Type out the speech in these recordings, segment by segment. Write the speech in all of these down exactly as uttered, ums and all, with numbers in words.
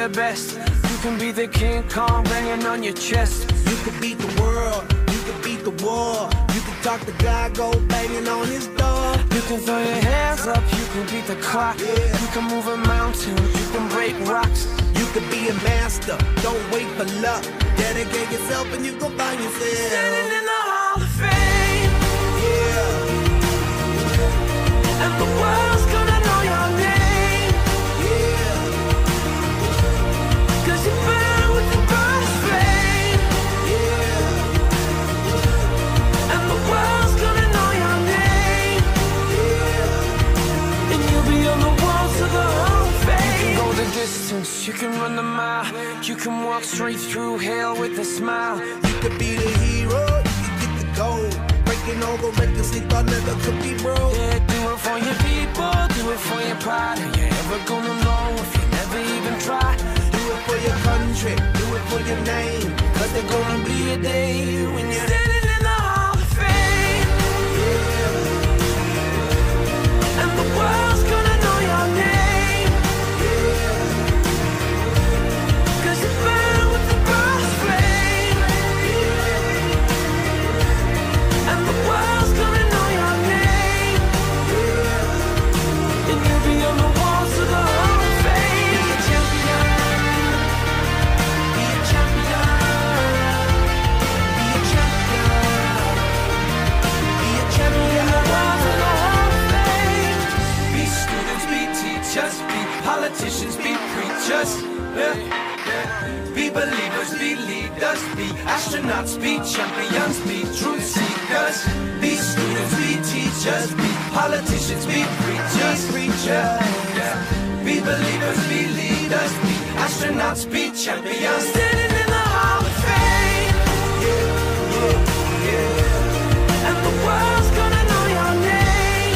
the best. You can be the King Kong banging on your chest. You could beat the world, you could beat the war. You can talk to God, go banging on his door. You can throw your hands up, you can beat the clock. Yeah. You can move a mountain, you can break rocks. You could be a master, don't wait for luck. Dedicate yourself and you gon' find yourself Standing in the Hall of Fame. Yeah, And the world's gonna know your name. yeah, Cause you burn with the brightest flame. yeah, And the world's gonna know your name. yeah. And you'll be on the walls of the Hall of Fame. You can go the distance, you can run the mile. You can walk straight through hell with a smile. You could be the hero, you could get the gold. Breaking all the records they thought never could be broke. Yeah, do it for your people, do it for your pride. Are you ever gonna know if you never even try? Do it for your country, do it for your name. Cause there's gonna be a day when you're Standing in the Hall of Fame. And the world's gonna know your name. Cause you burn with the brightest flame. And the world's gonna know your name. And you'll be on the walls of the Hall of Fame. Be a champion. Be a champion. Be a champion. Be a champion. The walls of the Hall of Fame. Be students, be teachers, be politicians, be preachers. Yeah. Be believers, be leaders, be astronauts, be champions, be truth seekers. Be students, be teachers, be politicians, be preachers, preachers. Yeah. Be believers, be leaders, be astronauts, be champions. Standing in the Hall of Fame. yeah, yeah, yeah, And the world's gonna know your name.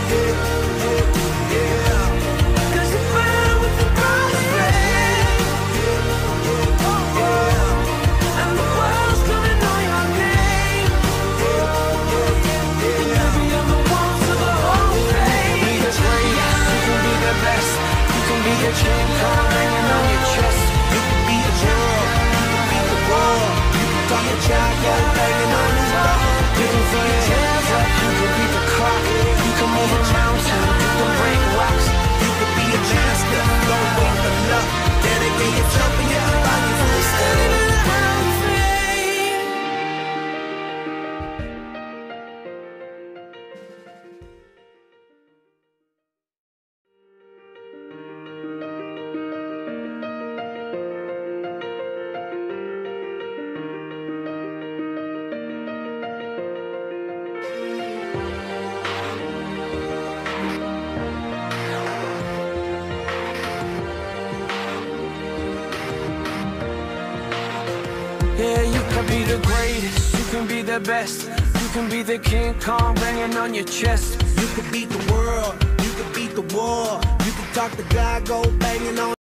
yeah. Cause you burn with the brightest flame. And the world's gonna know your name. And you'll be on the walls of the Hall of Fame. You can be the greatest, you can be the best. You can be the King Kong hanging on your chest. You could be the world, you could beat the war. You can talk to God, go banging on his door. You can throw your hands up, you can beat the clock. You can move a mountain, you can break rocks. You could be a master, don't wait for luck. Dedicate yourself and you can find yourself Standing in the Hall of Fame. Yeah, you can be the greatest, you can be the best. You can be the King Kong banging on your chest. You could beat the world, you could beat the war. You can talk to God, go banging on